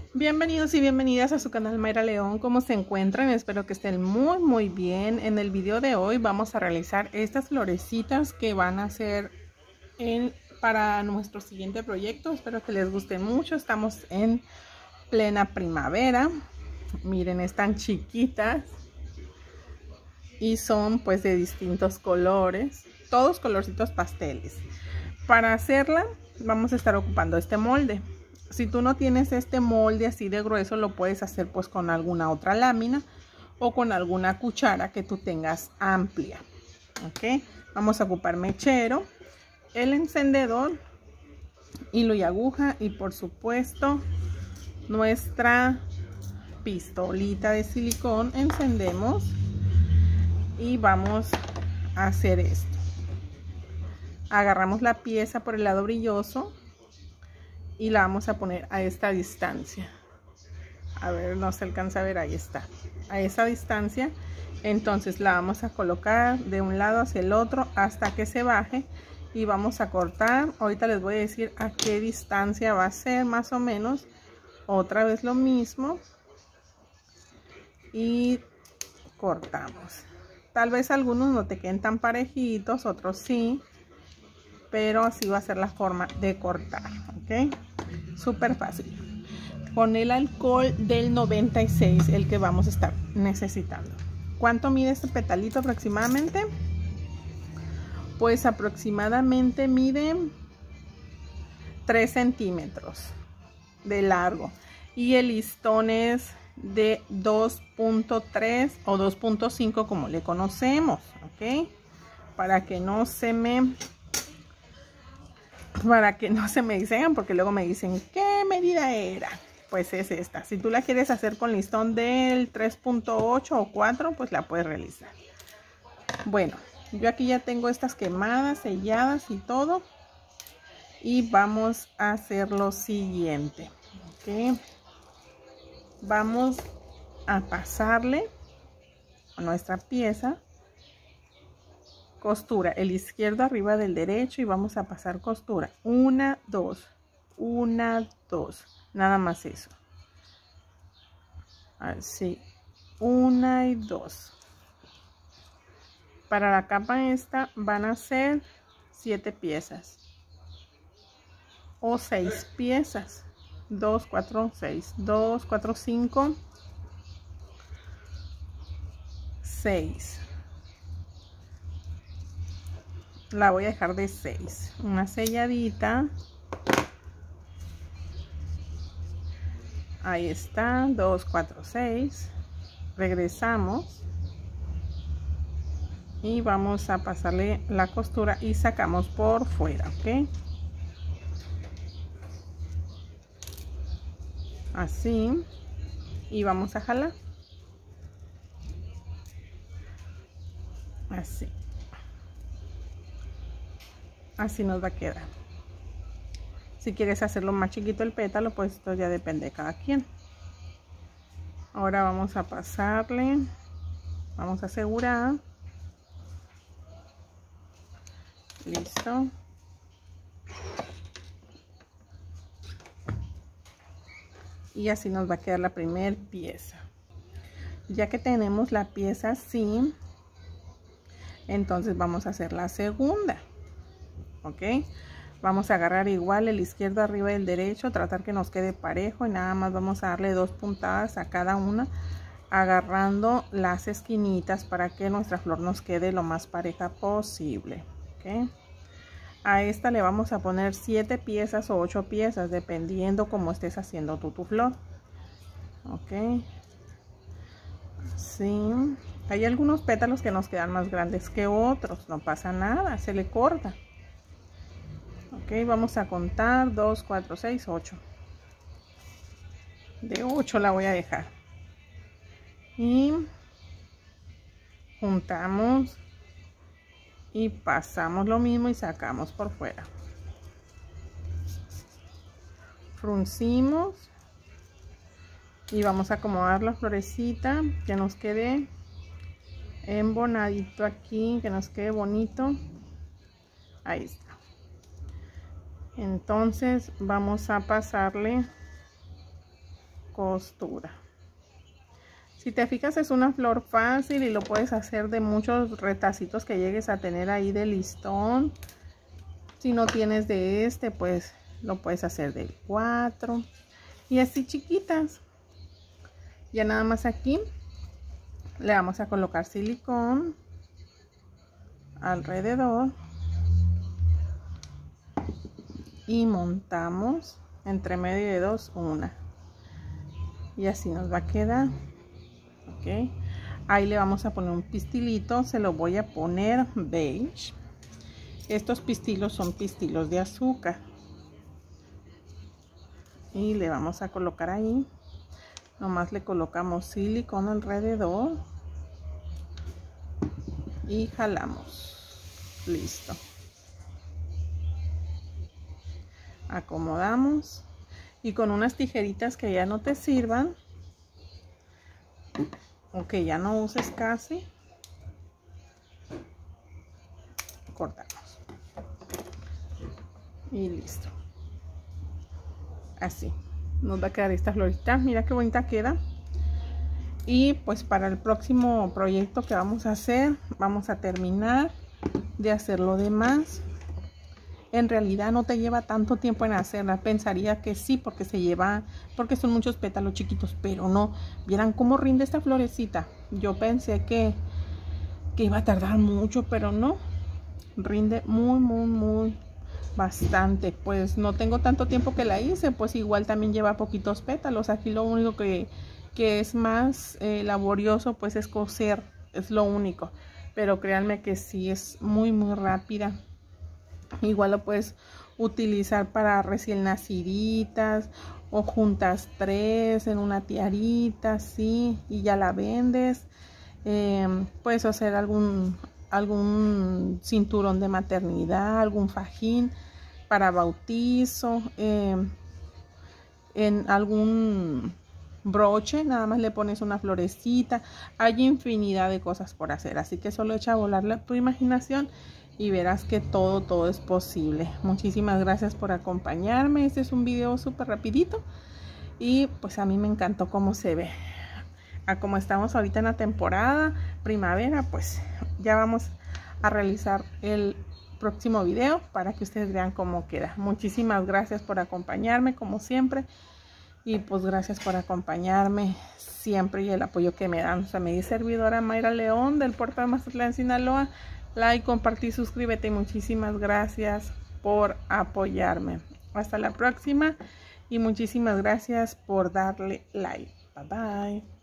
Bienvenidos y bienvenidas a su canal Mayra León. ¿Cómo se encuentran? Espero que estén muy bien. En el video de hoy vamos a realizar estas florecitas que van a ser para nuestro siguiente proyecto. Espero que les guste mucho. Estamos en plena primavera. Miren, están chiquitas y son pues de distintos colores, todos colorcitos pasteles. Para hacerla vamos a estar ocupando este molde. Si tú no tienes este molde así de grueso, lo puedes hacer pues con alguna otra lámina o con alguna cuchara que tú tengas amplia. Ok, vamos a ocupar mechero, el encendedor, hilo y aguja y por supuesto nuestra pistolita de silicón. Encendemos y vamos a hacer esto. Agarramos la pieza por el lado brilloso y la vamos a poner a esta distancia. A ver, no se alcanza a ver, ahí está, a esa distancia. Entonces la vamos a colocar de un lado hacia el otro hasta que se baje y vamos a cortar. Ahorita les voy a decir a qué distancia va a ser más o menos. Otra vez lo mismo y cortamos. Tal vez algunos no te queden tan parejitos, otros sí, pero así va a ser la forma de cortar. Ok, súper fácil. Con el alcohol del 96, el que vamos a estar necesitando. ¿Cuánto mide este petalito aproximadamente? Pues aproximadamente mide 3 centímetros de largo y el listón es de 2.3 o 2.5 como le conocemos. Ok, para que no se me diseñan, porque luego me dicen ¿qué medida era? Pues es esta. Si tú la quieres hacer con listón del 3.8 o 4, pues la puedes realizar. Bueno, yo aquí ya tengo estas quemadas, selladas y todo. Y vamos a hacer lo siguiente. ¿Okay? Vamos a pasarle a nuestra pieza costura, el izquierdo arriba del derecho, y vamos a pasar costura 1, 2, 1, 2, nada más eso, así, 1 y 2. Para la capa esta van a ser 7 piezas o 6 piezas, 2, 4, 6, 2, 4, 5, 6. La voy a dejar de 6, una selladita, ahí está, 2, 4, 6, regresamos y vamos a pasarle la costura y sacamos por fuera. Ok, así, y vamos a jalar así. Así nos va a quedar. Si quieres hacerlo más chiquito el pétalo, pues esto ya depende de cada quien. Ahora vamos a pasarle, vamos a asegurar. Listo. Y así nos va a quedar la primera pieza. Ya que tenemos la pieza así, entonces vamos a hacer la segunda. Ok, vamos a agarrar igual el izquierdo arriba del derecho, tratar que nos quede parejo y nada más vamos a darle 2 puntadas a cada una, agarrando las esquinitas para que nuestra flor nos quede lo más pareja posible. Ok, a esta le vamos a poner 7 piezas o 8 piezas dependiendo cómo estés haciendo tú tu flor. Ok, sí, hay algunos pétalos que nos quedan más grandes que otros, no pasa nada, se le corta. Ok, vamos a contar 2, 4, 6, 8. De 8 la voy a dejar. Y juntamos y pasamos lo mismo y sacamos por fuera. Fruncimos y vamos a acomodar la florecita que nos quede embonadito aquí, que nos quede bonito. Ahí está. Entonces vamos a pasarle costura. Si te fijas, es una flor fácil y lo puedes hacer de muchos retacitos que llegues a tener ahí de listón. Si no tienes de este, pues lo puedes hacer de 4 y así chiquitas. Ya nada más aquí le vamos a colocar silicón alrededor y montamos entre medio de 2 una, y así nos va a quedar. Ok, ahí le vamos a poner un pistilito, se lo voy a poner beige. Estos pistilos son pistilos de azúcar y le vamos a colocar ahí. Nomás le colocamos silicón alrededor y jalamos. Listo. Acomodamos y con unas tijeritas que ya no te sirvan o que ya no uses casi, cortamos y listo. Así nos va a quedar esta florita. Mira qué bonita queda. Y pues para el próximo proyecto que vamos a hacer, vamos a terminar de hacer lo demás. En realidad no te lleva tanto tiempo en hacerla. Pensaría que sí, porque son muchos pétalos chiquitos, pero no. Vieran cómo rinde esta florecita. Yo pensé que iba a tardar mucho, pero no. Rinde muy bastante. Pues no tengo tanto tiempo que la hice, pues igual también lleva poquitos pétalos. Aquí lo único que es más laborioso pues es coser, es lo único. Pero créanme que sí es muy rápida. Igual lo puedes utilizar para recién naciditas o juntas 3 en una tiarita, sí, y ya la vendes. Puedes hacer algún cinturón de maternidad, algún fajín para bautizo, en algún broche, nada más le pones una florecita. Hay infinidad de cosas por hacer, así que solo echa a volar tu imaginación y verás que todo es posible. Muchísimas gracias por acompañarme. Este es un video súper rapidito y pues a mí me encantó cómo se ve. Como estamos ahorita en la temporada primavera, pues ya vamos a realizar el próximo video para que ustedes vean cómo queda. Muchísimas gracias por acompañarme como siempre, y pues gracias por acompañarme siempre y el apoyo que me dan. O sea, mi servidora Mayra León del puerto de Mazatlán, Sinaloa. Like, compartir, suscríbete y muchísimas gracias por apoyarme. Hasta la próxima y muchísimas gracias por darle like. Bye bye.